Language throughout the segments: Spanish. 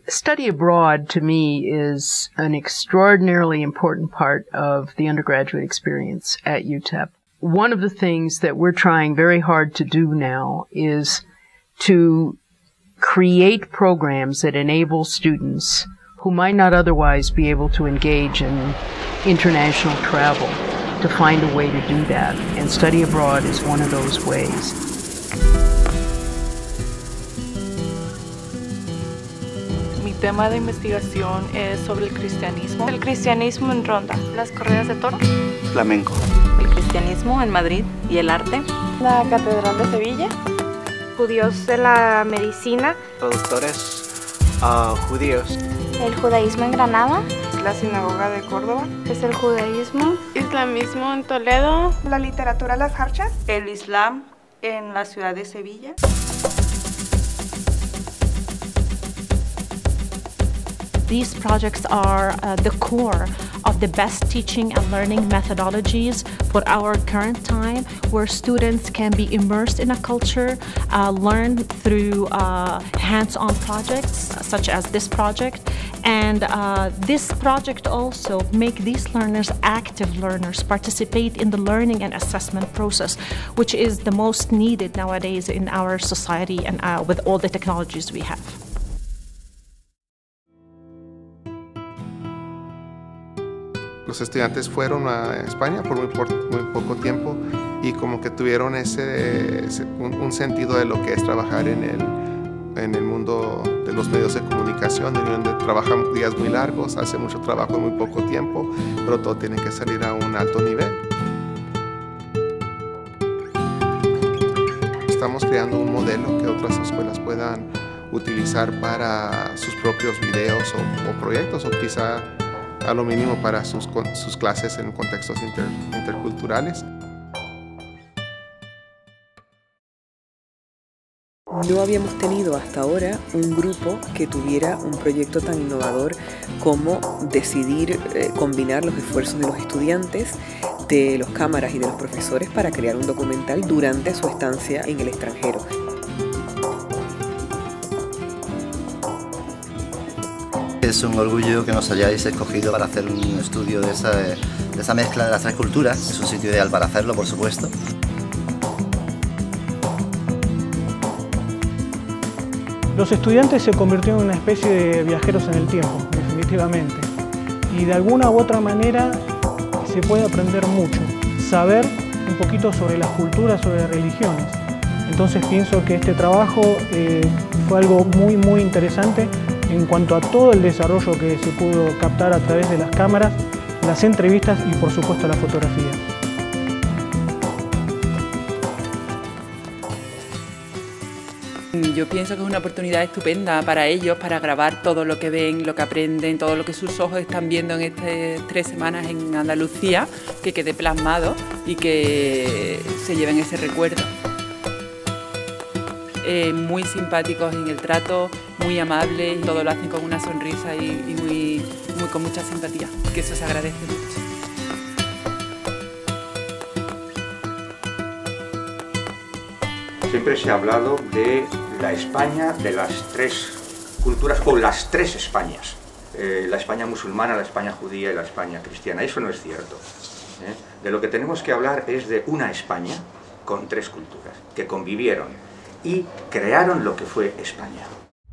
Study abroad, to me, is an extraordinarily important part of the undergraduate experience at UTEP. One of the things that we're trying very hard to do now is to create programs that enable students who might not otherwise be able to engage in international travel to find a way to do that. And study abroad is one of those ways. Mi tema de investigación es sobre el cristianismo. El cristianismo en Ronda. Las corridas de toro. Flamenco. El cristianismo en Madrid y el arte. La Catedral de Sevilla. Judíos de la medicina. Productores judíos. El judaísmo en Granada. La sinagoga de Córdoba. Es el judaísmo. Islamismo en Toledo. La literatura Las Jarchas. El Islam en la ciudad de Sevilla. These projects are the core of the best teaching and learning methodologies for our current time, where students can be immersed in a culture, learn through hands-on projects such as this project. And this project also make these learners active learners, participate in the learning and assessment process, which is the most needed nowadays in our society and with all the technologies we have. Los estudiantes fueron a España por muy poco tiempo y como que tuvieron un sentido de lo que es trabajar en el mundo de los medios de comunicación, donde trabajan días muy largos, hace mucho trabajo en muy poco tiempo, pero todo tiene que salir a un alto nivel. Estamos creando un modelo que otras escuelas puedan utilizar para sus propios videos o proyectos, o quizá a lo mínimo para sus clases en contextos interculturales. No habíamos tenido hasta ahora un grupo que tuviera un proyecto tan innovador como decidir combinar los esfuerzos de los estudiantes, de los cámaras y de los profesores para crear un documental durante su estancia en el extranjero. Es un orgullo que nos hayáis escogido para hacer un estudio de esa mezcla de las tres culturas. Es un sitio ideal para hacerlo, por supuesto. Los estudiantes se convirtieron en una especie de viajeros en el tiempo, definitivamente. Y de alguna u otra manera se puede aprender mucho, saber un poquito sobre las culturas, sobre las religiones. Entonces pienso que este trabajo fue algo muy interesante en cuanto a todo el desarrollo que se pudo captar a través de las cámaras, las entrevistas y por supuesto la fotografía. Yo pienso que es una oportunidad estupenda para ellos, para grabar todo lo que ven, lo que aprenden, todo lo que sus ojos están viendo en estas 3 semanas en Andalucía, que quede plasmado y que se lleven ese recuerdo. Muy simpáticos en el trato, muy amables, todo lo hacen con una sonrisa y con mucha simpatía, que eso se agradece mucho. Siempre se ha hablado de la España de las 3 culturas o las 3 Españas, la España musulmana, la España judía y la España cristiana. Eso no es cierto. De lo que tenemos que hablar es de una España con 3 culturas que convivieron y crearon lo que fue España.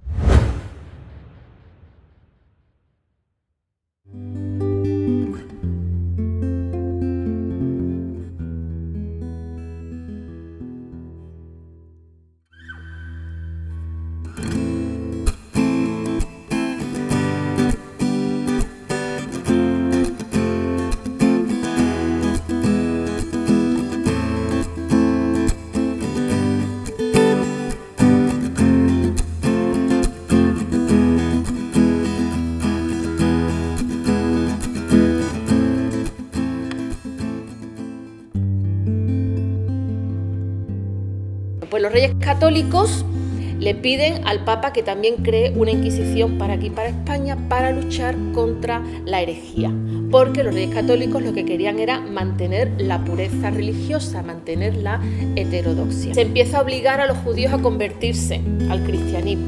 Pues los Reyes Católicos le piden al Papa que también cree una Inquisición para aquí, para España, para luchar contra la herejía. Porque los Reyes Católicos lo que querían era mantener la pureza religiosa, mantener la heterodoxia. Se empieza a obligar a los judíos a convertirse al cristianismo.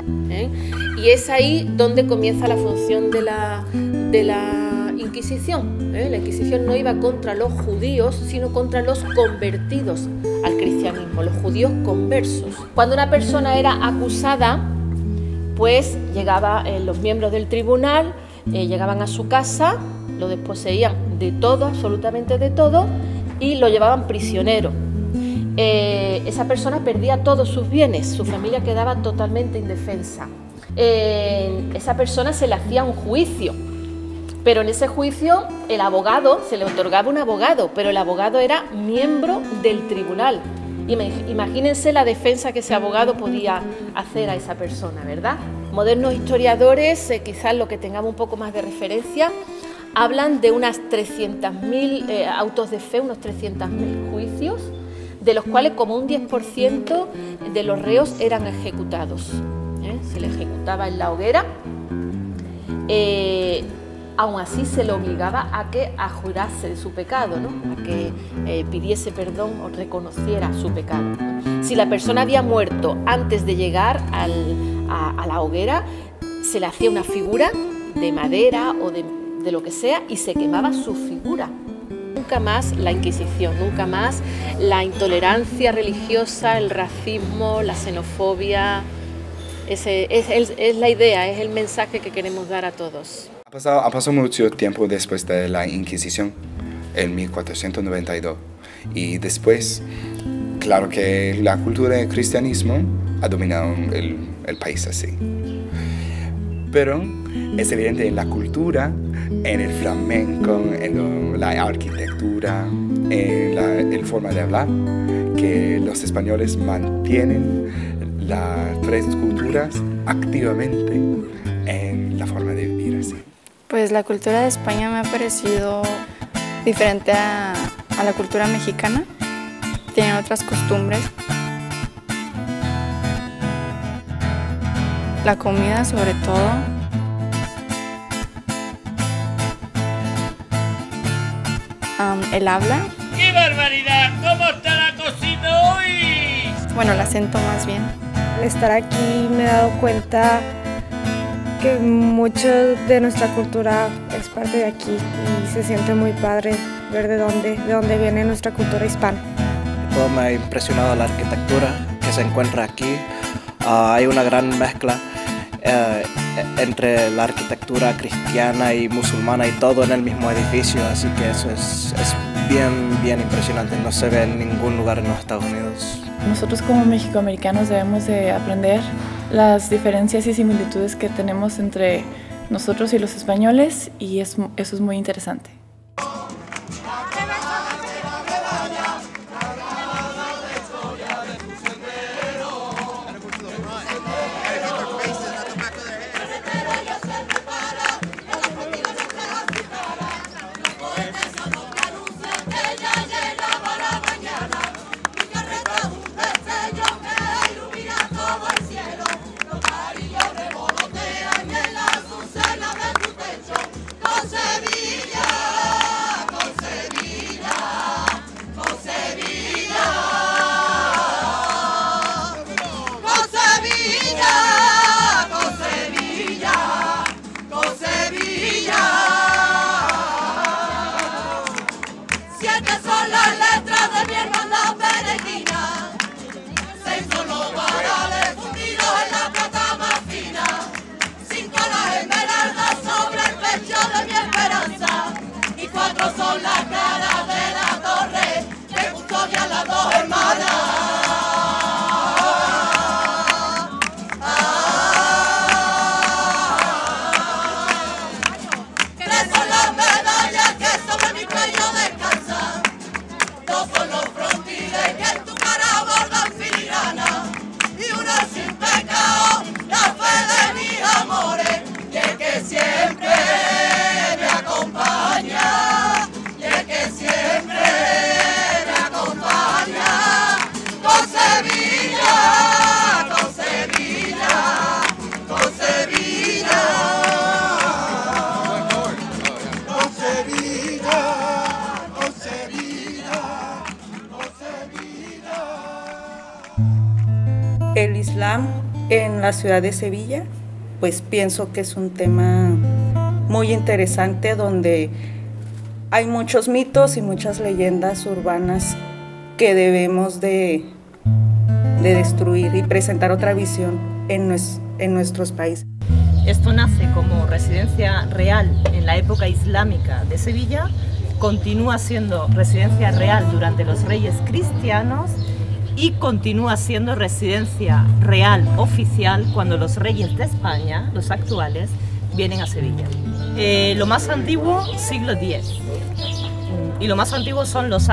Y es ahí donde comienza la función de la Inquisición. La Inquisición no iba contra los judíos, sino contra los convertidos al cristianismo, los judíos conversos. Cuando una persona era acusada, pues llegaban los miembros del tribunal, llegaban a su casa, lo desposeían de todo, absolutamente de todo, y lo llevaban prisionero. Esa persona perdía todos sus bienes, su familia quedaba totalmente indefensa. Esa persona se le hacía un juicio, pero en ese juicio el abogado, se le otorgaba un abogado, pero el abogado era miembro del tribunal. Imagínense la defensa que ese abogado podía hacer a esa persona, ¿verdad? Modernos historiadores, quizás lo que tengamos un poco más de referencia, hablan de unas 300.000 autos de fe, unos 300.000 juicios, de los cuales como un 10% de los reos eran ejecutados. Se le ejecutaba en la hoguera, aún así se le obligaba a que jurase de su pecado, ¿no? A que pidiese perdón o reconociera su pecado. Si la persona había muerto antes de llegar a la hoguera, se le hacía una figura de madera o de lo que sea y se quemaba su figura. Nunca más la Inquisición, nunca más la intolerancia religiosa, el racismo, la xenofobia. Es la idea, es el mensaje que queremos dar a todos. Ha pasado mucho tiempo después de la Inquisición, en 1492, y después, claro que la cultura del cristianismo ha dominado el país así. Pero es evidente en la cultura, en el flamenco, en la arquitectura, en la forma de hablar, que los españoles mantienen las tres culturas activamente en la forma de vivir así. Pues la cultura de España me ha parecido diferente a la cultura mexicana. Tienen otras costumbres. La comida sobre todo. El habla. ¡Qué barbaridad! ¿Cómo está la cocina hoy? Bueno, el acento más bien. Al estar aquí me he dado cuenta que mucho de nuestra cultura es parte de aquí y se siente muy padre ver de dónde viene nuestra cultura hispana. Todo me ha impresionado la arquitectura que se encuentra aquí. Hay una gran mezcla entre la arquitectura cristiana y musulmana y todo en el mismo edificio, así que eso es bien impresionante, no se ve en ningún lugar en los Estados Unidos. Nosotros como mexicoamericanos debemos de aprender las diferencias y similitudes que tenemos entre nosotros y los españoles, y eso es muy interesante. Sevilla. en la ciudad de Sevilla, pues pienso que es un tema muy interesante donde hay muchos mitos y muchas leyendas urbanas que debemos de destruir y presentar otra visión en nuestros países. Esto nace como residencia real en la época islámica de Sevilla, continúa siendo residencia real durante los reyes cristianos y continúa siendo residencia real oficial cuando los reyes de España, los actuales, vienen a Sevilla. Lo más antiguo, siglo X. Y lo más antiguo son los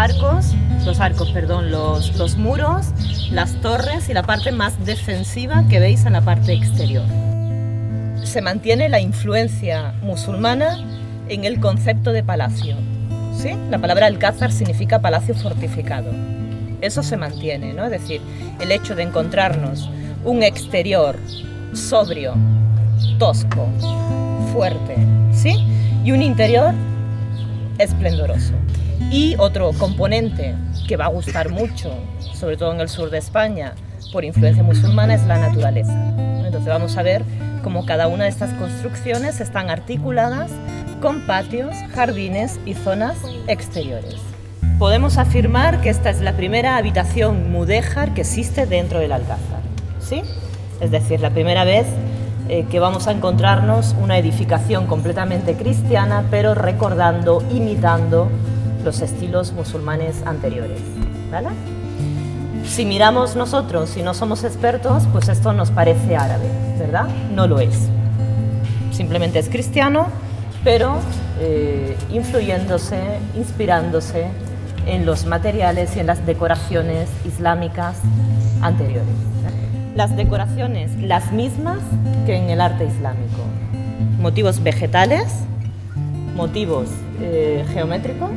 muros, las torres y la parte más defensiva que veis en la parte exterior. Se mantiene la influencia musulmana en el concepto de palacio, ¿sí? La palabra alcázar significa palacio fortificado. Eso se mantiene, ¿no? Es decir, el hecho de encontrarnos un exterior sobrio, tosco, fuerte, ¿sí? Y un interior esplendoroso. Y otro componente que va a gustar mucho, sobre todo en el sur de España, por influencia musulmana, es la naturaleza. Entonces vamos a ver cómo cada una de estas construcciones están articuladas con patios, jardines y zonas exteriores. Podemos afirmar que esta es la primera habitación mudéjar que existe dentro del Alcázar, ¿sí? Es decir, la primera vez que vamos a encontrarnos una edificación completamente cristiana, pero recordando, imitando los estilos musulmanes anteriores, ¿vale? Si miramos nosotros y no somos expertos, pues esto nos parece árabe, ¿verdad? No lo es. Simplemente es cristiano, pero influyéndose, inspirándose en los materiales y en las decoraciones islámicas anteriores. Las decoraciones, las mismas que en el arte islámico. Motivos vegetales, motivos geométricos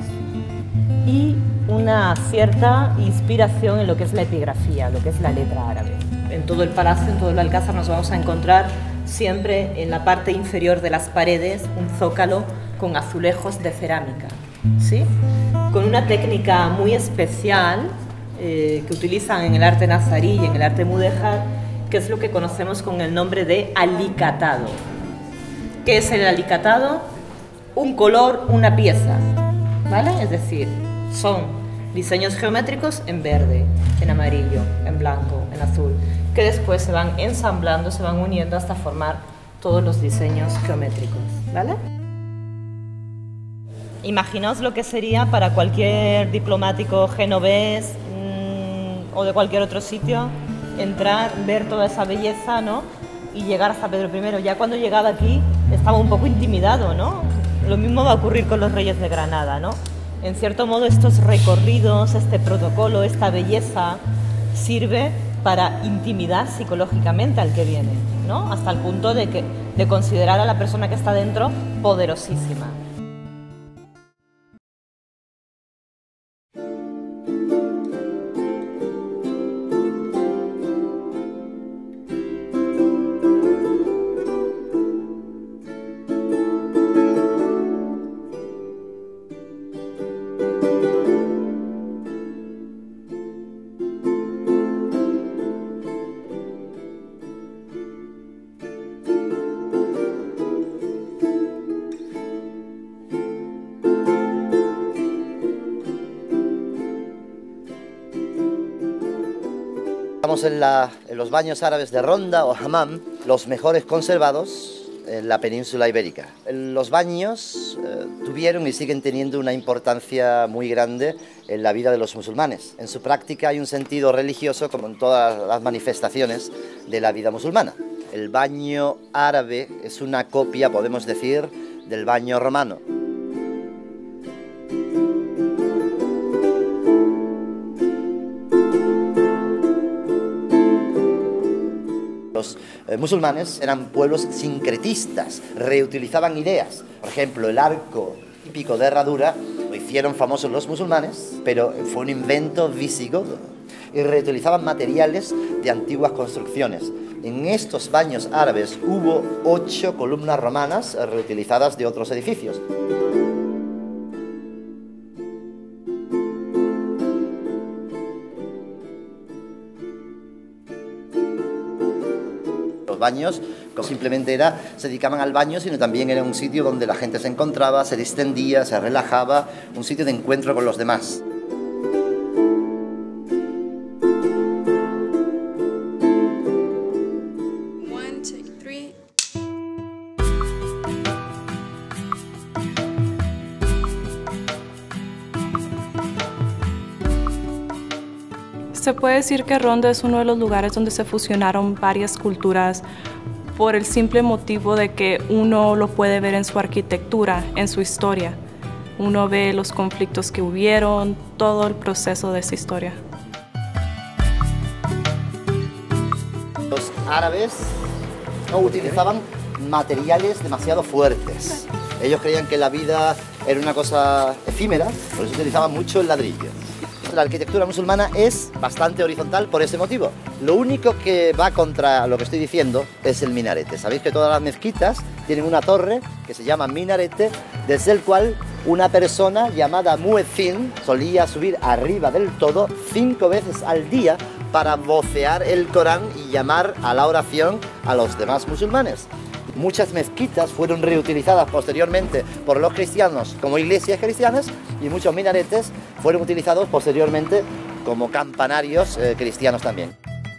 y una cierta inspiración en lo que es la epigrafía, lo que es la letra árabe. En todo el palacio, en todo el Alcázar, nos vamos a encontrar siempre en la parte inferior de las paredes un zócalo con azulejos de cerámica, ¿sí? Con una técnica muy especial que utilizan en el arte nazarí y en el arte mudéjar, que es lo que conocemos con el nombre de alicatado. ¿Qué es el alicatado? Un color, una pieza, ¿vale? Es decir, son diseños geométricos en verde, en amarillo, en blanco, en azul, que después se van ensamblando, se van uniendo hasta formar todos los diseños geométricos, ¿vale? Imaginaos lo que sería para cualquier diplomático genovés o de cualquier otro sitio entrar, ver toda esa belleza, ¿no? Y llegar hasta Pedro I. Ya cuando llegaba aquí estaba un poco intimidado, ¿no? Lo mismo va a ocurrir con los reyes de Granada, ¿no? En cierto modo, estos recorridos, este protocolo, esta belleza, sirve para intimidar psicológicamente al que viene, ¿no? Hasta el punto de considerar a la persona que está dentro poderosísima. Estamos en los baños árabes de Ronda o Hammam, los mejores conservados en la península ibérica. Los baños tuvieron y siguen teniendo una importancia muy grande en la vida de los musulmanes. En su práctica hay un sentido religioso, como en todas las manifestaciones de la vida musulmana. El baño árabe es una copia, podemos decir, del baño romano. Los musulmanes eran pueblos sincretistas, reutilizaban ideas. Por ejemplo, el arco típico de herradura lo hicieron famosos los musulmanes, pero fue un invento visigodo. Y reutilizaban materiales de antiguas construcciones. En estos baños árabes hubo 8 columnas romanas reutilizadas de otros edificios. Los baños no simplemente se dedicaban al baño, sino también era un sitio donde la gente se encontraba, se distendía, se relajaba, un sitio de encuentro con los demás. Se puede decir que Ronda es uno de los lugares donde se fusionaron varias culturas por el simple motivo de que uno lo puede ver en su arquitectura, en su historia. Uno ve los conflictos que hubieron, todo el proceso de esa historia. Los árabes no utilizaban materiales demasiado fuertes. Ellos creían que la vida era una cosa efímera, por eso utilizaban mucho el ladrillo. La arquitectura musulmana es bastante horizontal por ese motivo. Lo único que va contra lo que estoy diciendo es el minarete. Sabéis que todas las mezquitas tienen una torre que se llama minarete, desde el cual una persona llamada muezzin solía subir arriba del todo 5 veces al día para vocear el Corán y llamar a la oración a los demás musulmanes. Muchas mezquitas fueron reutilizadas posteriormente por los cristianos como iglesias cristianas y muchos minaretes fueron utilizados posteriormente como campanarios cristianos también.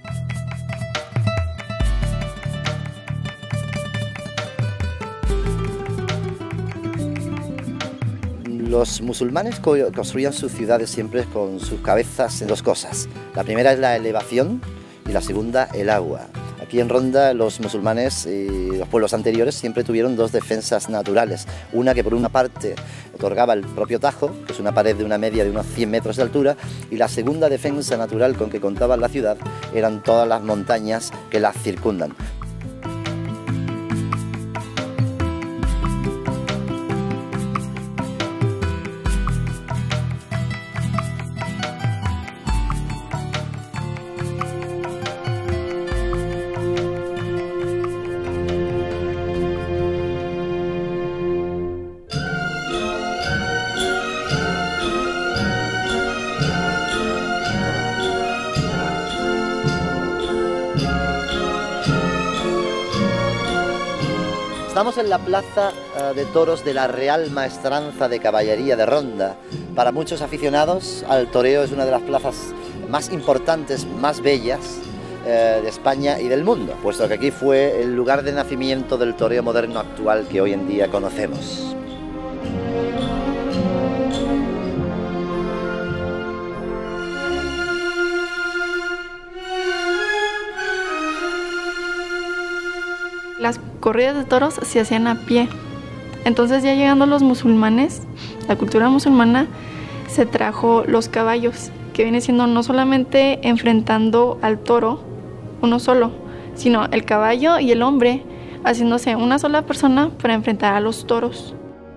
Los musulmanes construían sus ciudades siempre con sus cabezas en dos cosas. La primera es la elevación y la segunda el agua. Aquí en Ronda los musulmanes y los pueblos anteriores siempre tuvieron dos defensas naturales. Una que por una parte otorgaba el propio Tajo, que es una pared de una media de unos 100 metros de altura, y la segunda defensa natural con que contaba la ciudad eran todas las montañas que la circundan. Estamos en la plaza de toros de la Real Maestranza de Caballería de Ronda. Para muchos aficionados al toreo es una de las plazas más importantes, más bellas de España y del mundo, puesto que aquí fue el lugar de nacimiento del toreo moderno actual que hoy en día conocemos. Las corridas de toros se hacían a pie. Entonces ya llegando los musulmanes, la cultura musulmana, se trajo los caballos, que viene siendo no solamente enfrentando al toro, uno solo, sino el caballo y el hombre, haciéndose una sola persona para enfrentar a los toros.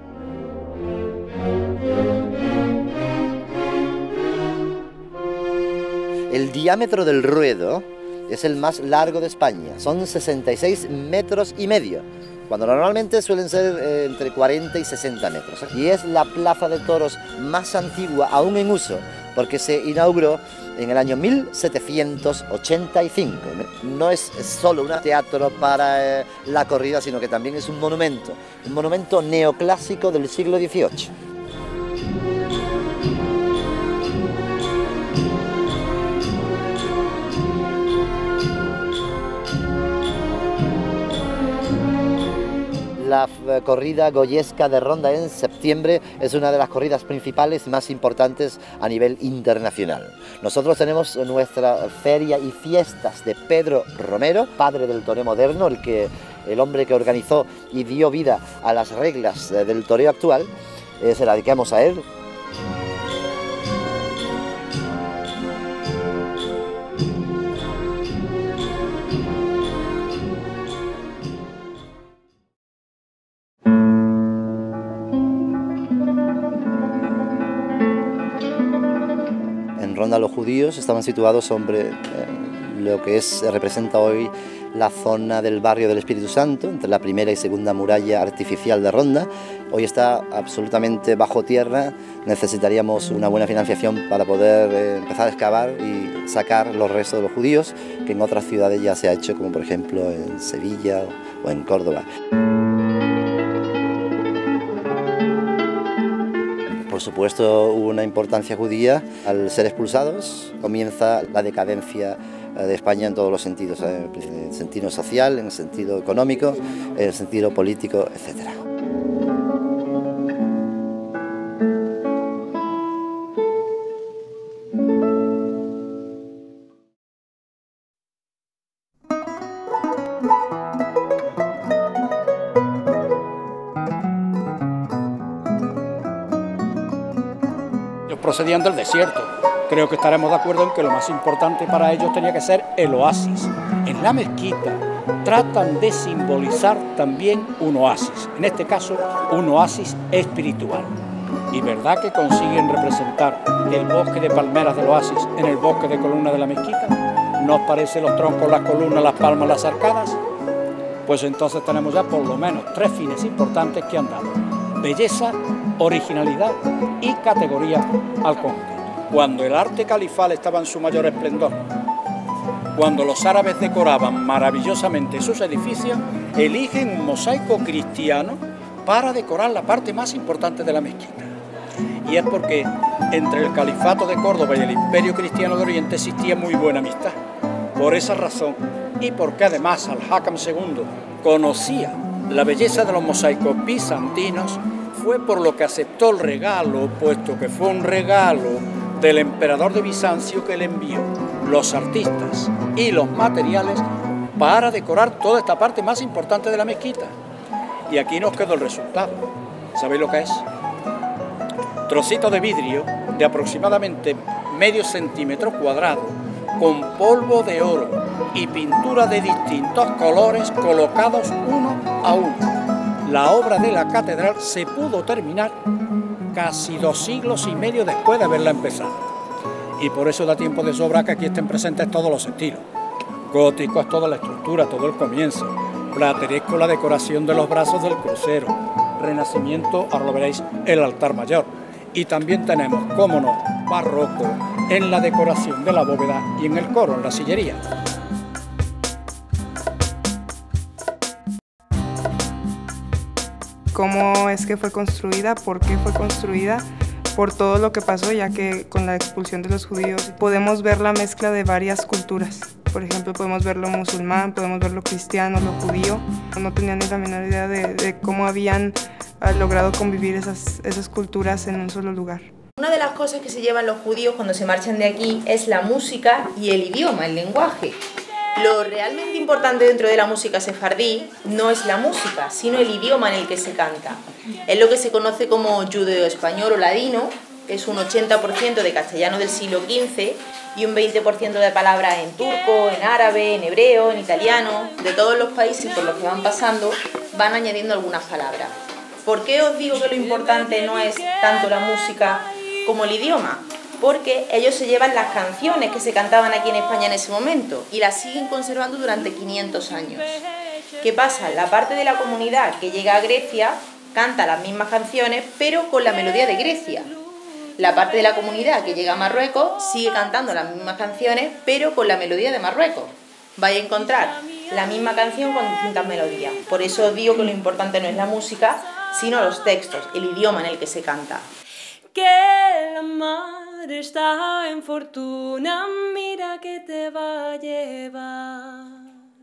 El diámetro del ruedo es el más largo de España, son 66 metros y medio, cuando normalmente suelen ser entre 40 y 60 metros. Y es la plaza de toros más antigua aún en uso, porque se inauguró en el año 1785. No es solo un teatro para la corrida, sino que también es un monumento neoclásico del siglo XVIII. La corrida goyesca de Ronda en septiembre es una de las corridas principales y más importantes a nivel internacional. Nosotros tenemos nuestra feria y fiestas de Pedro Romero, padre del toreo moderno, el hombre que organizó y dio vida a las reglas del toreo actual. Se la dedicamos a él. En Ronda los judíos estaban situados sobre lo que representa hoy la zona del barrio del Espíritu Santo, entre la primera y segunda muralla artificial de Ronda. Hoy está absolutamente bajo tierra, necesitaríamos una buena financiación para poder empezar a excavar y sacar los restos de los judíos, que en otras ciudades ya se ha hecho, como por ejemplo en Sevilla o en Córdoba. Por supuesto, hubo una importancia judía. Al ser expulsados, comienza la decadencia de España en todos los sentidos, en el sentido social, en el sentido económico, en el sentido político, etc. Procedían del desierto. Creo que estaremos de acuerdo en que lo más importante para ellos tenía que ser el oasis. En la mezquita tratan de simbolizar también un oasis, en este caso un oasis espiritual. Y verdad que consiguen representar el bosque de palmeras del oasis en el bosque de columnas de la mezquita. ¿No os parece los troncos, las columnas, las palmas, las arcadas? Pues entonces tenemos ya por lo menos 3 fines importantes que han dado: belleza, originalidad y categoría al conjunto. Cuando el arte califal estaba en su mayor esplendor, cuando los árabes decoraban maravillosamente sus edificios, eligen un mosaico cristiano para decorar la parte más importante de la mezquita. Y es porque entre el califato de Córdoba y el imperio cristiano de Oriente existía muy buena amistad. Por esa razón, y porque además Al-Hakam II conocía la belleza de los mosaicos bizantinos, fue por lo que aceptó el regalo, puesto que fue un regalo del emperador de Bizancio que le envió los artistas y los materiales para decorar toda esta parte más importante de la mezquita. Y aquí nos quedó el resultado. ¿Sabéis lo que es? Trocito de vidrio de aproximadamente medio centímetro cuadrado, con polvo de oro y pintura de distintos colores colocados uno a uno. La obra de la catedral se pudo terminar casi 2 siglos y medio después de haberla empezado. Y por eso da tiempo de sobra que aquí estén presentes todos los estilos. Gótico es toda la estructura, todo el comienzo. Plateresco la decoración de los brazos del crucero. Renacimiento, ahora lo veréis, el altar mayor. Y también tenemos, cómo no, barroco en la decoración de la bóveda y en el coro, en la sillería. Cómo es que fue construida, por qué fue construida, por todo lo que pasó, ya que con la expulsión de los judíos podemos ver la mezcla de varias culturas. Por ejemplo, podemos ver lo musulmán, podemos ver lo cristiano, lo judío. No tenían ni la menor idea de cómo habían logrado convivir esas culturas en un solo lugar. Una de las cosas que se llevan los judíos cuando se marchan de aquí es la música y el idioma, el lenguaje. Lo realmente importante dentro de la música sefardí no es la música, sino el idioma en el que se canta. Es lo que se conoce como judeo-español o ladino, que es un 80% de castellano del siglo XV y un 20% de palabras en turco, en árabe, en hebreo, en italiano. De todos los países por los que van pasando, van añadiendo algunas palabras. ¿Por qué os digo que lo importante no es tanto la música como el idioma? Porque ellos se llevan las canciones que se cantaban aquí en España en ese momento y las siguen conservando durante 500 años. ¿Qué pasa? La parte de la comunidad que llega a Grecia canta las mismas canciones, pero con la melodía de Grecia. La parte de la comunidad que llega a Marruecos sigue cantando las mismas canciones, pero con la melodía de Marruecos. Vais a encontrar la misma canción con distintas melodías. Por eso os digo que lo importante no es la música, sino los textos, el idioma en el que se canta. Que la mar está en fortuna, mira que te va a llevar.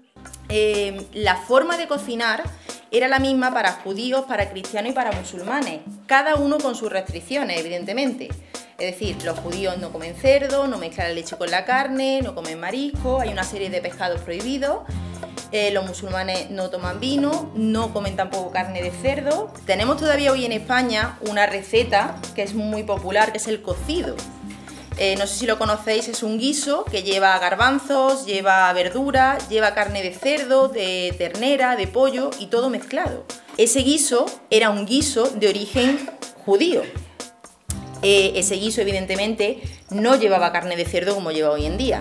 La forma de cocinar era la misma para judíos, para cristianos y para musulmanes, cada uno con sus restricciones, evidentemente. Es decir, los judíos no comen cerdo, no mezclan la leche con la carne, no comen marisco, hay una serie de pescados prohibidos. Los musulmanes no toman vino, no comen tampoco carne de cerdo. Tenemos todavía hoy en España una receta que es muy popular, que es el cocido. No sé si lo conocéis, es un guiso que lleva garbanzos, lleva verduras, lleva carne de cerdo, de ternera, de pollo y todo mezclado. Ese guiso era un guiso de origen judío. Ese guiso evidentemente no llevaba carne de cerdo como lleva hoy en día.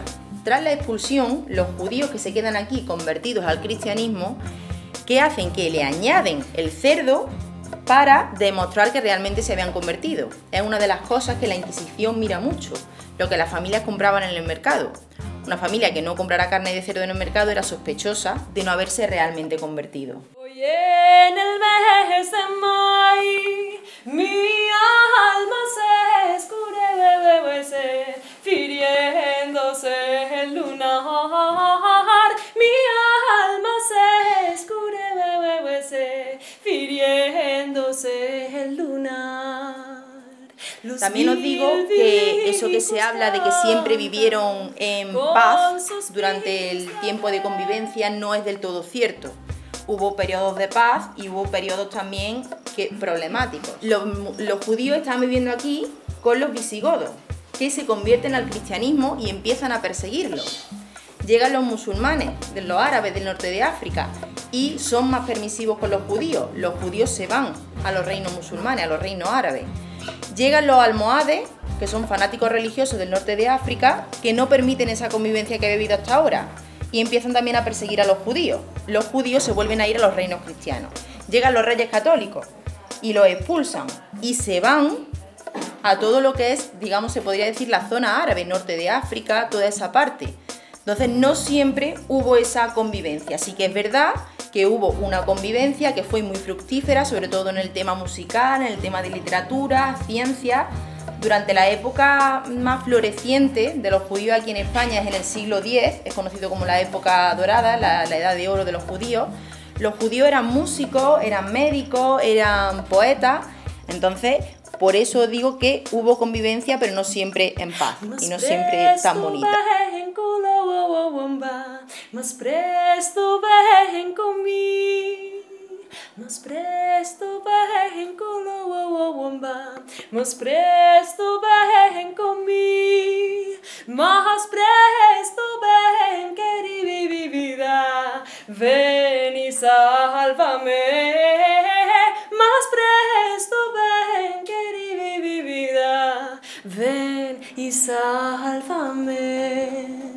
Tras la expulsión, los judíos que se quedan aquí convertidos al cristianismo, ¿qué hacen? Que le añaden el cerdo para demostrar que realmente se habían convertido. Es una de las cosas que la Inquisición mira mucho, lo que las familias compraban en el mercado. Una familia que no comprara carne de cerdo en el mercado era sospechosa de no haberse realmente convertido. Hoy en el mes de mayo, mi alma se escurece, firiéndose el lunar. Mi alma se escurece, firiéndose el lunar. También os digo que eso que se habla de que siempre vivieron en paz durante el tiempo de convivencia no es del todo cierto. Hubo periodos de paz y hubo periodos también problemáticos. Los judíos estaban viviendo aquí con los visigodos, que se convierten al cristianismo y empiezan a perseguirlos. Llegan los musulmanes, los árabes del norte de África, y son más permisivos con los judíos. Los judíos se van a los reinos musulmanes, a los reinos árabes. Llegan los almohades, que son fanáticos religiosos del norte de África, que no permiten esa convivencia que ha vivido hasta ahora, y empiezan también a perseguir a los judíos. Los judíos se vuelven a ir a los reinos cristianos. Llegan los reyes católicos y los expulsan, y se van a todo lo que es, digamos, se podría decir la zona árabe, norte de África, toda esa parte. Entonces no siempre hubo esa convivencia, así que es verdad que hubo una convivencia que fue muy fructífera, sobre todo en el tema musical, en el tema de literatura, ciencia. Durante la época más floreciente de los judíos aquí en España es en el siglo X, es conocido como la época dorada, la edad de oro de los judíos. Los judíos eran músicos, eran médicos, eran poetas, entonces por eso digo que hubo convivencia, pero no siempre en paz y no siempre tan bonita. Más presto ven conmigo, más presto ven conmigo, más presto ven conmigo, más presto ven querida mi vida, ven y sálvame, más presto ven querida mi vida, ven y sálvame.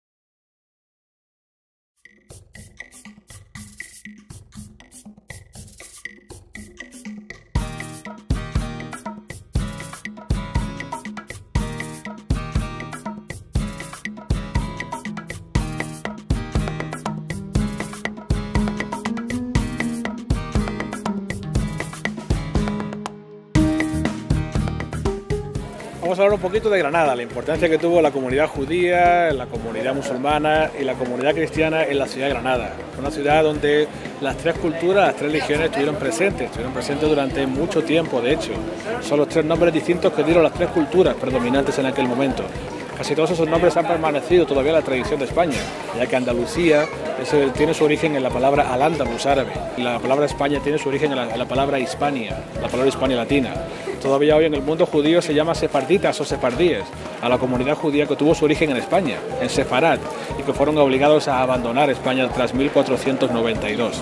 Vamos a hablar un poquito de Granada, la importancia que tuvo la comunidad judía, la comunidad musulmana y la comunidad cristiana en la ciudad de Granada. Una ciudad donde las tres culturas, las tres religiones estuvieron presentes durante mucho tiempo, de hecho. Son los tres nombres distintos que dieron las tres culturas predominantes en aquel momento. Casi todos esos nombres han permanecido todavía en la tradición de España, ya que Andalucía tiene su origen en la palabra al-Ándalus árabe, y la palabra España tiene su origen en la palabra Hispania, la palabra Hispania latina. Todavía hoy en el mundo judío se llama sefarditas o sefardíes a la comunidad judía que tuvo su origen en España, en Sefarad, y que fueron obligados a abandonar España tras 1492.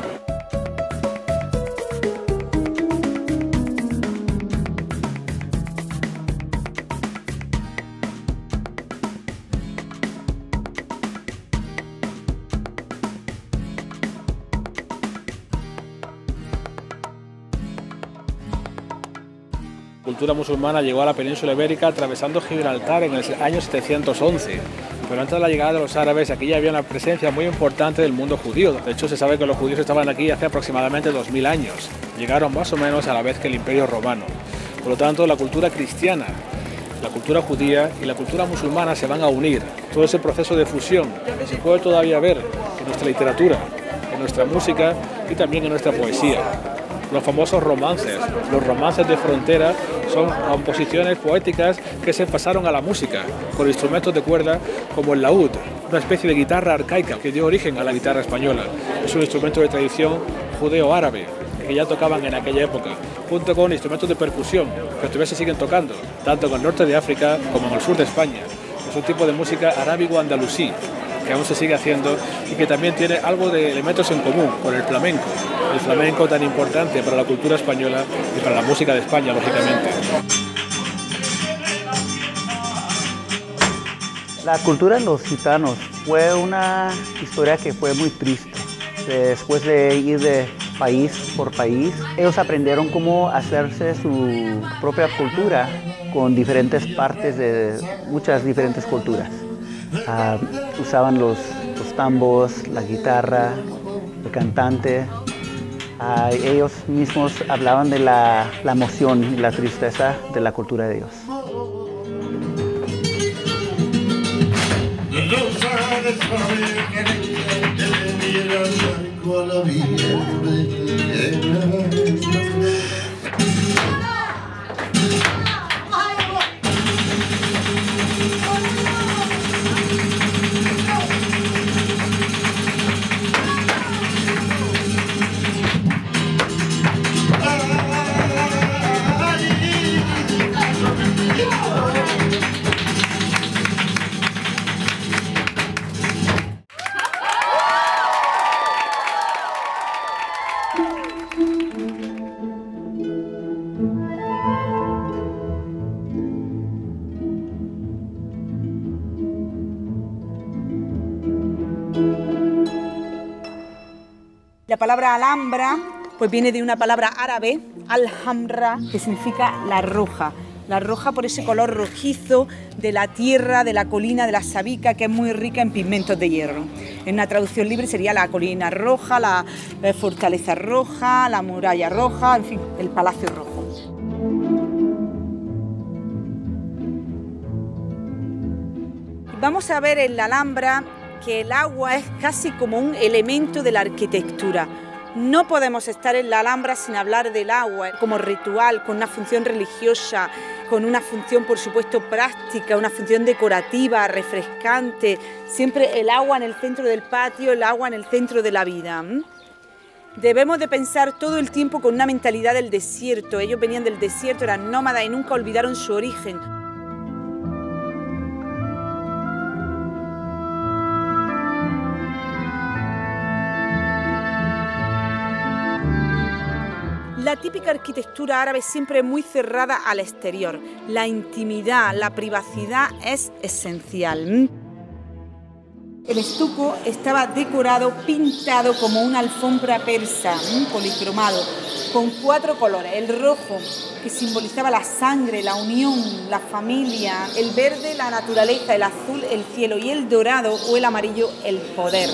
La cultura musulmana llegó a la península ibérica atravesando Gibraltar en el año 711, pero antes de la llegada de los árabes aquí ya había una presencia muy importante del mundo judío. De hecho, se sabe que los judíos estaban aquí hace aproximadamente 2000 años. Llegaron más o menos a la vez que el Imperio Romano. Por lo tanto, la cultura cristiana, la cultura judía y la cultura musulmana se van a unir. Todo ese proceso de fusión se puede todavía ver en nuestra literatura, en nuestra música y también en nuestra poesía. Los famosos romances, los romances de frontera, son composiciones poéticas que se pasaron a la música con instrumentos de cuerda como el laúd, una especie de guitarra arcaica que dio origen a la guitarra española. Es un instrumento de tradición judeo-árabe que ya tocaban en aquella época, junto con instrumentos de percusión que todavía se siguen tocando, tanto en el norte de África como en el sur de España. Es un tipo de música arábigo-andalusí que aún se sigue haciendo y que también tiene algo de elementos en común con el flamenco tan importante para la cultura española y para la música de España, lógicamente. La cultura de los gitanos fue una historia que fue muy triste. Después de ir de país por país, ellos aprendieron cómo hacerse su propia cultura con diferentes partes de muchas diferentes culturas. Usaban los tambos, la guitarra, el cantante. Ellos mismos hablaban de la emoción y la tristeza de la cultura de ellos. La palabra alhambra pues viene de una palabra árabe, alhamra, que significa la roja. La roja por ese color rojizo de la tierra, de la colina de la Sabica, que es muy rica en pigmentos de hierro. En una traducción libre sería la colina roja, la fortaleza roja, la muralla roja, en fin, el palacio rojo. Vamos a ver en la Alhambra que el agua es casi como un elemento de la arquitectura. No podemos estar en la Alhambra sin hablar del agua como ritual, con una función religiosa, con una función por supuesto práctica, una función decorativa, refrescante. Siempre el agua en el centro del patio, el agua en el centro de la vida. Debemos de pensar todo el tiempo con una mentalidad del desierto. Ellos venían del desierto, eran nómadas y nunca olvidaron su origen. La típica arquitectura árabe siempre es muy cerrada al exterior. La intimidad, la privacidad es esencial. El estuco estaba decorado, pintado como una alfombra persa, policromado, con 4 colores. El rojo, que simbolizaba la sangre, la unión, la familia. El verde, la naturaleza. El azul, el cielo. Y el dorado o el amarillo, el poder.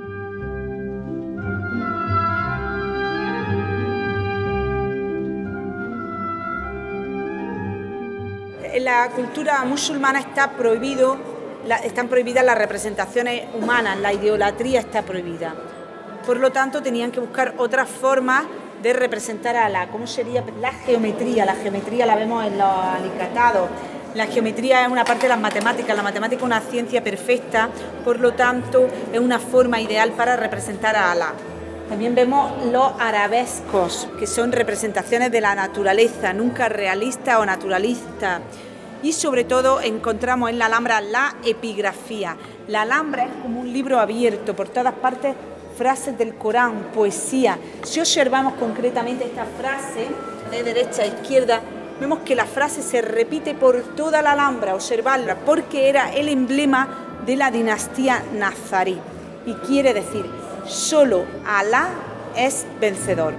En la cultura musulmana están prohibidas las representaciones humanas, la idolatría está prohibida. Por lo tanto, tenían que buscar otras formas de representar a Alá. ¿Cómo sería la geometría? La geometría la vemos en los alicatados. La geometría es una parte de las matemáticas. La matemática es una ciencia perfecta, por lo tanto, es una forma ideal para representar a Alá. También vemos los arabescos, que son representaciones de la naturaleza, nunca realista o naturalista. Y sobre todo encontramos en la Alhambra la epigrafía. La Alhambra es como un libro abierto, por todas partes frases del Corán, poesía. Si observamos concretamente esta frase, de derecha a izquierda, vemos que la frase se repite por toda la Alhambra, observarla, porque era el emblema de la dinastía nazarí. Y quiere decir, solo Alá es vencedor.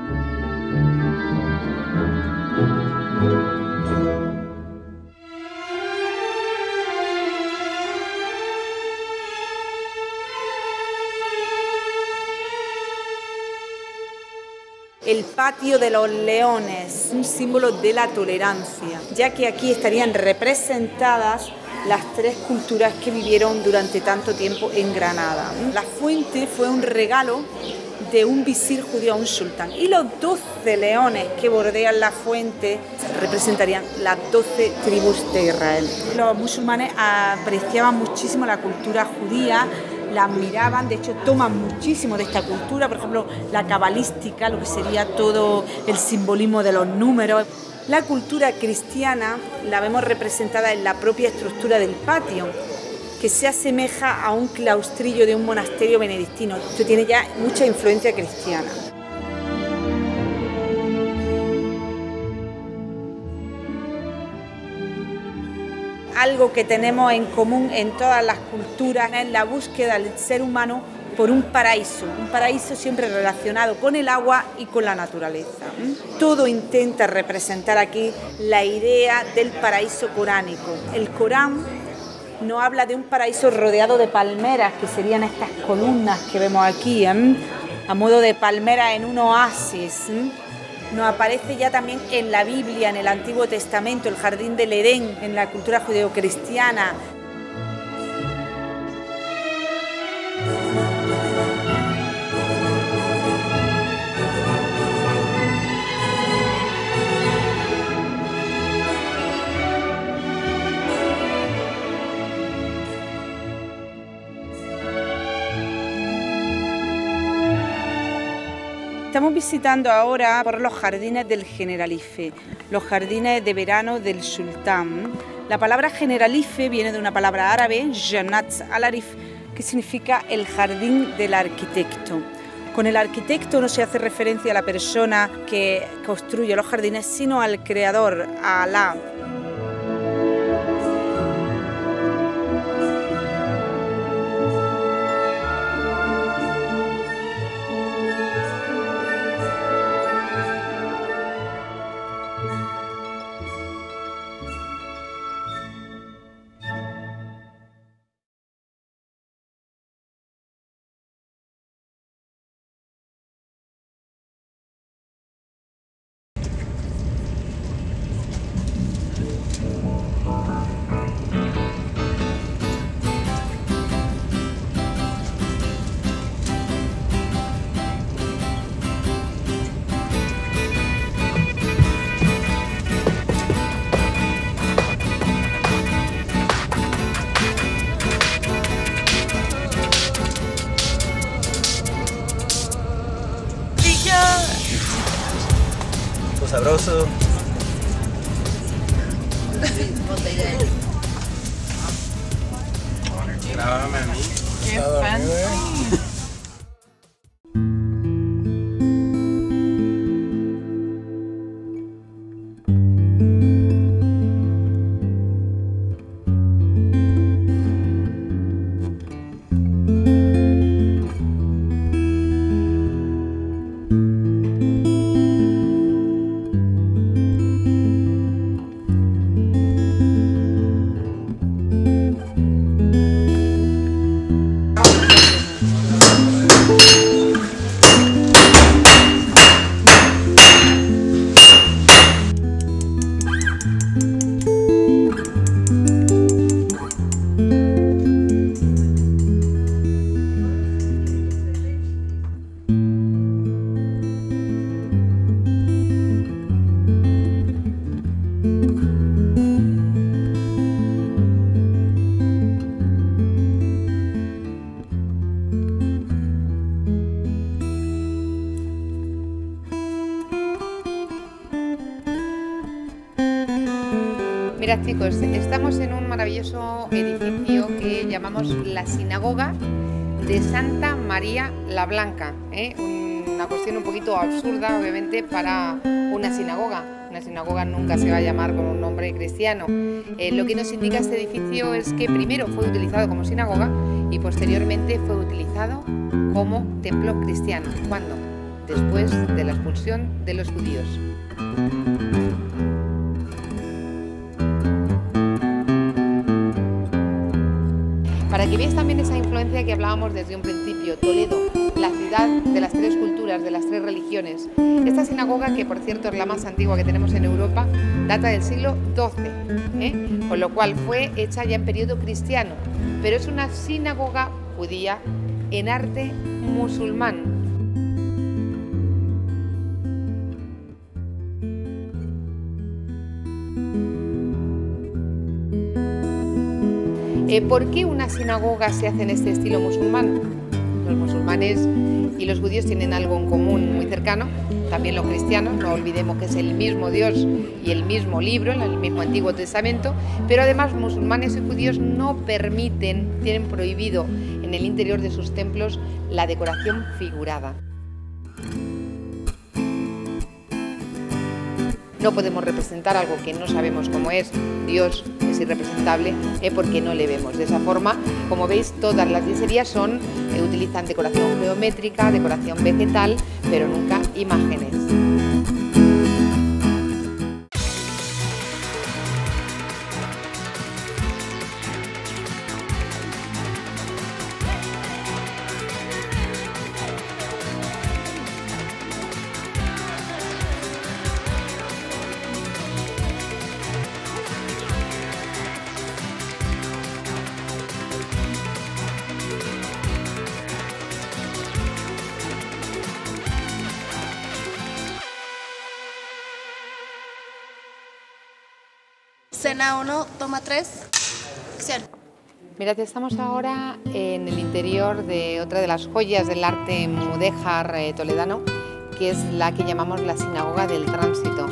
El patio de los leones, un símbolo de la tolerancia, ya que aquí estarían representadas las 3 culturas que vivieron durante tanto tiempo en Granada. La fuente fue un regalo de un visir judío a un sultán y los 12 leones que bordean la fuente representarían las 12 tribus de Israel. Los musulmanes apreciaban muchísimo la cultura judía, la admiraban, de hecho toman muchísimo de esta cultura, por ejemplo la cabalística, lo que sería todo el simbolismo de los números. La cultura cristiana la vemos representada en la propia estructura del patio, que se asemeja a un claustrillo de un monasterio benedictino. Esto tiene ya mucha influencia cristiana. algo que tenemos en común en todas las culturas, es la búsqueda del ser humano por un paraíso siempre relacionado con el agua y con la naturaleza. Todo intenta representar aquí la idea del paraíso coránico. El Corán nos habla de un paraíso rodeado de palmeras, que serían estas columnas que vemos aquí, a modo de palmeras en un oasis. Nos aparece ya también en la Biblia, en el Antiguo Testamento, el jardín del Edén, en la cultura judeocristiana. Estamos visitando ahora por los jardines del Generalife, los jardines de verano del Sultán. La palabra Generalife viene de una palabra árabe, Jannat al-Arif, que significa el jardín del arquitecto. Con el arquitecto no se hace referencia a la persona que construye los jardines, sino al creador, a Alá. Sabroso. Grábame a mí. Qué fancy. Mirad chicos, estamos en un maravilloso edificio que llamamos la Sinagoga de Santa María la Blanca, una cuestión un poquito absurda obviamente para una sinagoga. Una sinagoga nunca se va a llamar con un nombre cristiano. Lo que nos indica este edificio es que primero fue utilizado como sinagoga y posteriormente fue utilizado como templo cristiano. ¿Cuándo? Después de la expulsión de los judíos. Para que veáis también esa influencia que hablábamos desde un principio, Toledo, la ciudad de las tres culturas, de las tres religiones. Esta sinagoga, que por cierto es la más antigua que tenemos en Europa, data del siglo XII, con lo cual fue hecha ya en periodo cristiano, pero es una sinagoga judía en arte musulmán. ¿Por qué una sinagoga se hace en este estilo musulmán? Los musulmanes y los judíos tienen algo en común muy cercano, también los cristianos, no olvidemos que es el mismo Dios y el mismo libro, el mismo Antiguo Testamento, pero además musulmanes y judíos no permiten, tienen prohibido en el interior de sus templos la decoración figurada. No podemos representar algo que no sabemos cómo es. Dios es irrepresentable porque no le vemos. De esa forma, como veis, todas las yeserías utilizan decoración geométrica, decoración vegetal, pero nunca imágenes. Escena 1, toma 3, acción. Mirad, estamos ahora en el interior de otra de las joyas del arte mudéjar toledano, que es la que llamamos la Sinagoga del Tránsito.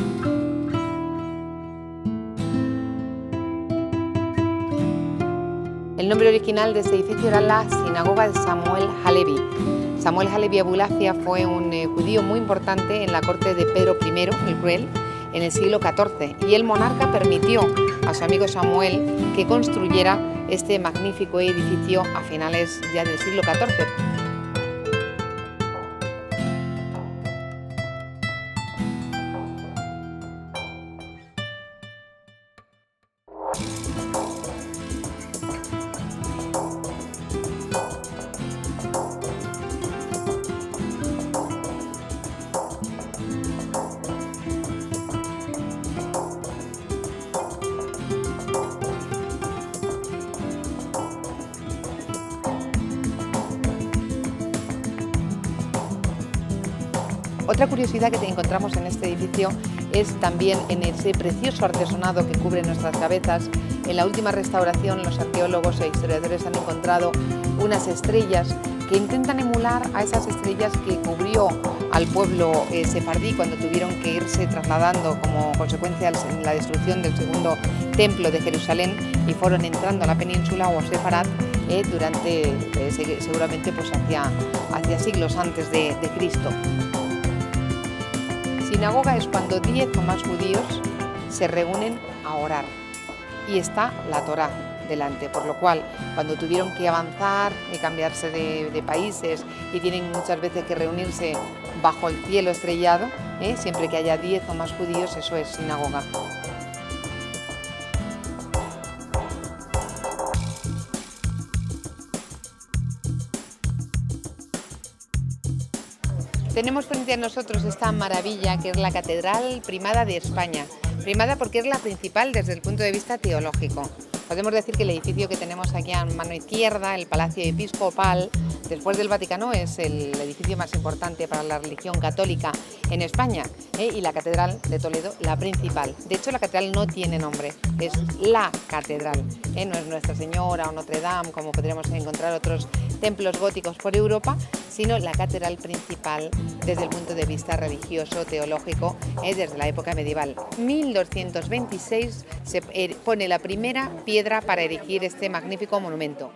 El nombre original de este edificio era la Sinagoga de Samuel Halevi. Samuel Halevi Abulafia fue un judío muy importante en la corte de Pedro I, el Cruel, en el siglo XIV, y el monarca permitió a su amigo Samuel que construyera este magnífico edificio a finales ya del siglo XIV. Otra curiosidad que encontramos en este edificio es también en ese precioso artesonado que cubre nuestras cabezas. En la última restauración, los arqueólogos e historiadores han encontrado unas estrellas que intentan emular a esas estrellas que cubrió al pueblo sefardí cuando tuvieron que irse trasladando como consecuencia de la destrucción del segundo templo de Jerusalén y fueron entrando a la península o Sefarad durante seguramente pues hacia siglos antes de Cristo. Sinagoga es cuando 10 o más judíos se reúnen a orar y está la Torá delante, por lo cual cuando tuvieron que avanzar y cambiarse de países y tienen muchas veces que reunirse bajo el cielo estrellado, siempre que haya 10 o más judíos, eso es sinagoga. Tenemos frente a nosotros esta maravilla que es la Catedral Primada de España. Primada porque es la principal desde el punto de vista teológico. Podemos decir que el edificio que tenemos aquí a mano izquierda, el Palacio Episcopal, después del Vaticano, es el edificio más importante para la religión católica en España, y la Catedral de Toledo, la principal. De hecho, la catedral no tiene nombre, es la catedral, no es Nuestra Señora o Notre Dame, como podremos encontrar otros templos góticos por Europa, sino la catedral principal desde el punto de vista religioso, teológico, desde la época medieval. 1226 se pone la primera piedra para erigir este magnífico monumento.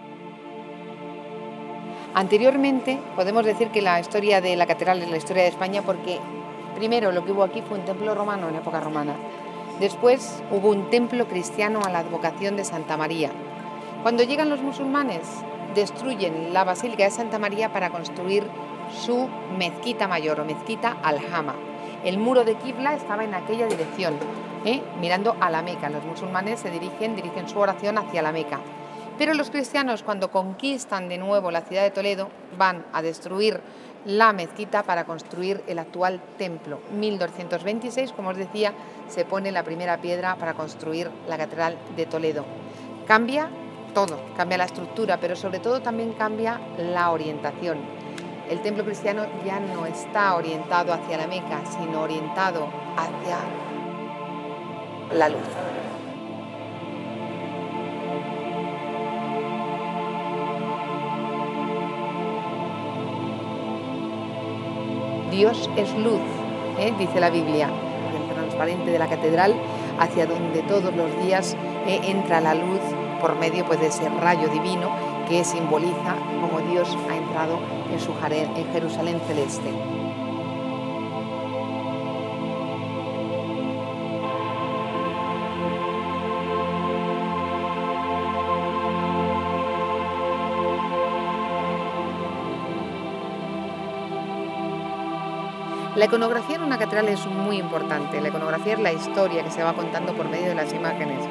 Anteriormente podemos decir que la historia de la catedral es la historia de España porque primero lo que hubo aquí fue un templo romano en la época romana. Después hubo un templo cristiano a la advocación de Santa María. Cuando llegan los musulmanes destruyen la Basílica de Santa María para construir su mezquita mayor o mezquita al-Hama. El muro de Qibla estaba en aquella dirección, mirando a la Meca. Los musulmanes se dirigen su oración hacia la Meca. Pero los cristianos, cuando conquistan de nuevo la ciudad de Toledo, van a destruir la mezquita para construir el actual templo. 1226, como os decía, se pone la primera piedra para construir la Catedral de Toledo. Cambia todo, cambia la estructura, pero sobre todo también cambia la orientación. El templo cristiano ya no está orientado hacia la Meca, sino orientado hacia la luz. Dios es luz, dice la Biblia, el transparente de la catedral, hacia donde todos los días entra la luz por medio de ese rayo divino que simboliza cómo Dios ha entrado en Jerusalén celeste. La iconografía en una catedral es muy importante. La iconografía es la historia que se va contando por medio de las imágenes.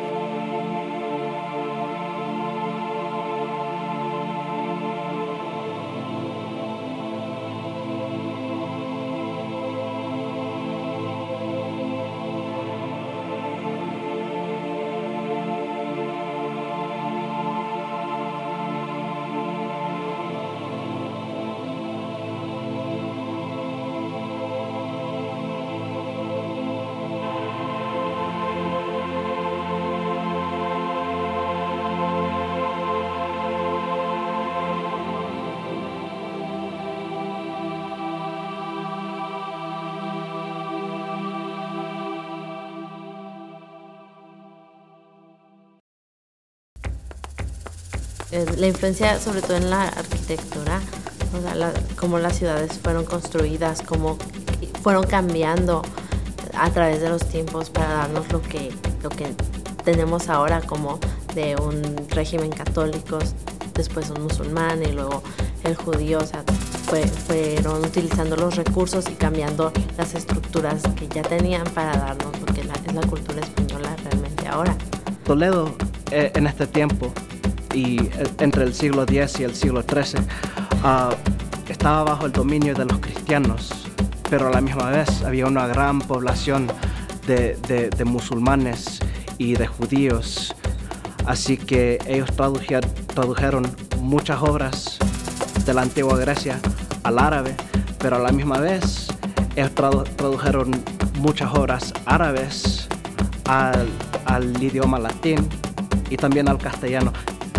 La influencia sobre todo en la arquitectura, o sea, cómo las ciudades fueron construidas, cómo fueron cambiando a través de los tiempos para darnos lo que tenemos ahora, como de un régimen católico, después un musulmán y luego el judío. O sea, fueron utilizando los recursos y cambiando las estructuras que ya tenían para darnos lo que es la cultura española realmente ahora. Toledo en este tiempo y entre el siglo X y el siglo XIII estaba bajo el dominio de los cristianos, pero a la misma vez había una gran población de musulmanes y de judíos, así que ellos tradujeron muchas obras de la antigua Grecia al árabe, pero a la misma vez ellos tradujeron muchas obras árabes al idioma latín y también al castellano.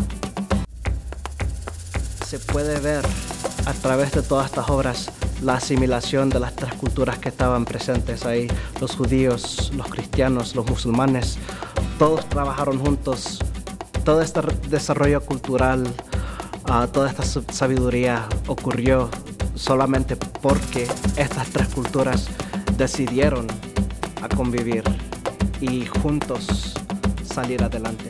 Se puede ver a través de todas estas obras la asimilación de las tres culturas que estaban presentes ahí. Los judíos, los cristianos, los musulmanes, todos trabajaron juntos. Todo este desarrollo cultural, toda esta sabiduría ocurrió solamente porque estas tres culturas decidieron a convivir y juntos salir adelante.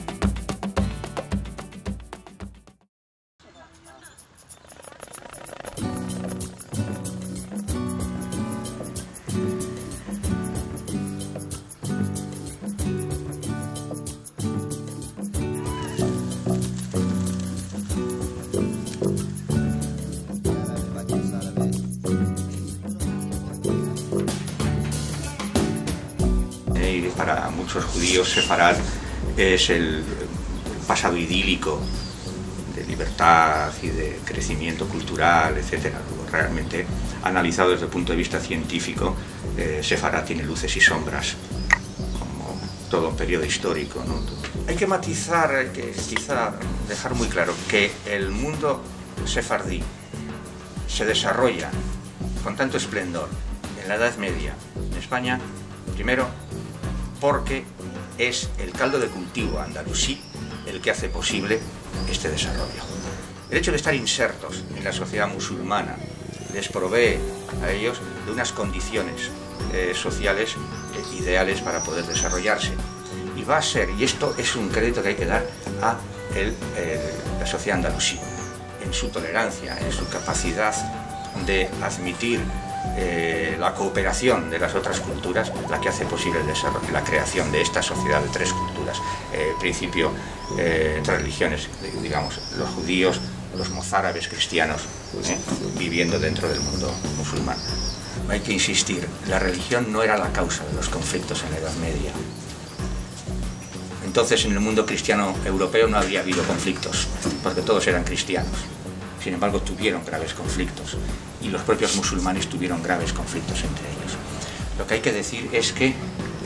Para muchos judíos, Sefarad es el pasado idílico de libertad y de crecimiento cultural, etc. Realmente, analizado desde el punto de vista científico, Sefarad tiene luces y sombras, como todo un periodo histórico, ¿no? Hay que matizar, hay que quizá dejar muy claro que el mundo sefardí se desarrolla con tanto esplendor en la Edad Media en España, primero, porque es el caldo de cultivo andalusí el que hace posible este desarrollo. El hecho de estar insertos en la sociedad musulmana les provee a ellos de unas condiciones sociales ideales para poder desarrollarse. Y va a ser, y esto es un crédito que hay que dar a la sociedad andalusí, en su tolerancia, en su capacidad de admitir la cooperación de las otras culturas, la que hace posible el desarrollo, la creación de esta sociedad de tres culturas. Principio entre religiones, digamos, los judíos, los mozárabes cristianos, viviendo dentro del mundo musulmán. Hay que insistir, la religión no era la causa de los conflictos en la Edad Media. Entonces en el mundo cristiano europeo no habría habido conflictos, porque todos eran cristianos. Sin embargo, tuvieron graves conflictos y los propios musulmanes tuvieron graves conflictos entre ellos. Lo que hay que decir es que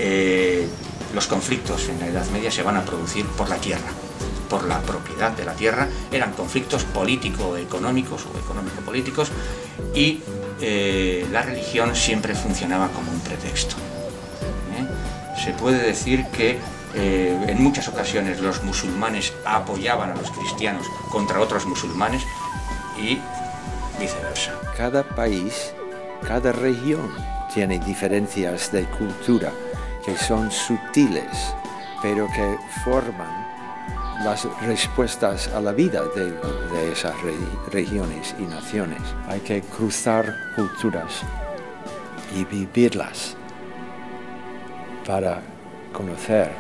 los conflictos en la Edad Media se van a producir por la tierra, por la propiedad de la tierra. Eran conflictos político-económicos o económico-políticos y la religión siempre funcionaba como un pretexto. Se puede decir que en muchas ocasiones los musulmanes apoyaban a los cristianos contra otros musulmanes y viceversa. Cada país, cada región tiene diferencias de cultura que son sutiles, pero que forman las respuestas a la vida de esas regiones y naciones. Hay que cruzar culturas y vivirlas para conocer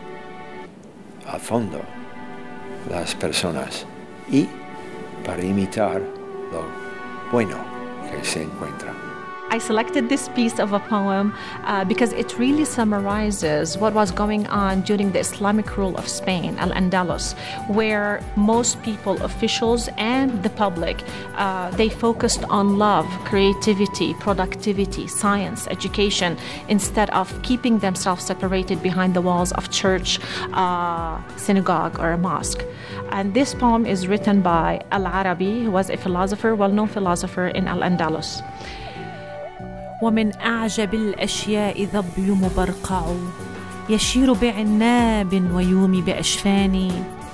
a fondo las personas y para imitar lo bueno que se encuentra. I selected this piece of a poem because it really summarizes what was going on during the Islamic rule of Spain, Al-Andalus, where most people, officials and the public, they focused on love, creativity, productivity, science, education, instead of keeping themselves separated behind the walls of church, synagogue, or a mosque. And this poem is written by Al-Arabi, who was a philosopher, well-known philosopher in Al-Andalus. ومن أعجب الأشياء ظبي مبرقع يشير بعناب ويومي بأشفاني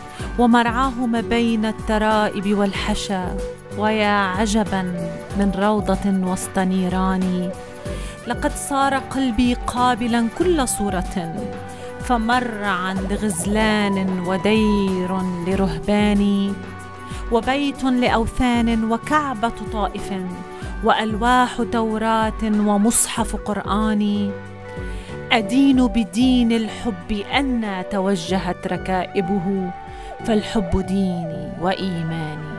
ومرعاه ما بين الترائب والحشا ويا عجبا من روضة وسط نيران لقد صار قلبي قابلا كل صورة فمر عند غزلان ودير لرهبان وبيت لأوثان وكعبة طائف وألواح توراة ومصحف قرآن أدين بدين الحب أن توجهت ركائبه فالحب ديني وإيماني.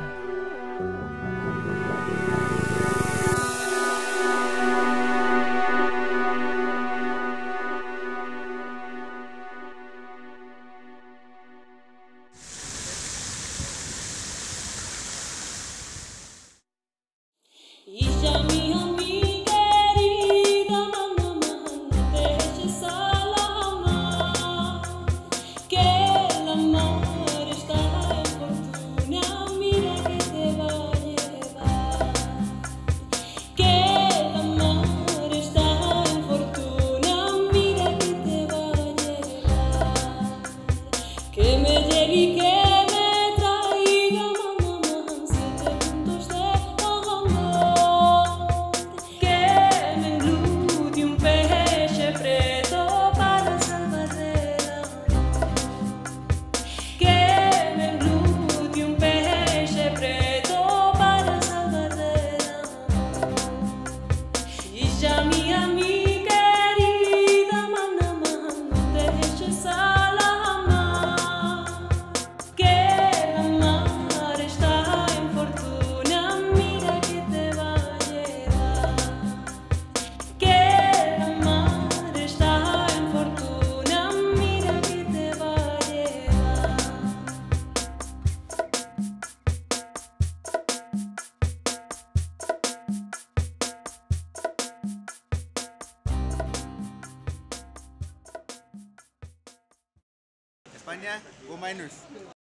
España, go Miners.